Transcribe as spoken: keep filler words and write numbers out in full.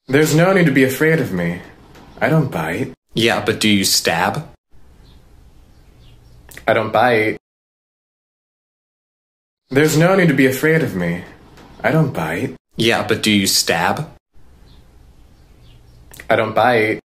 There's no need to be afraid of me. I don't bite. Yeah, but do you stab? I don't bite. There's no need to be afraid of me. I don't bite. Yeah, but do you stab? I don't bite.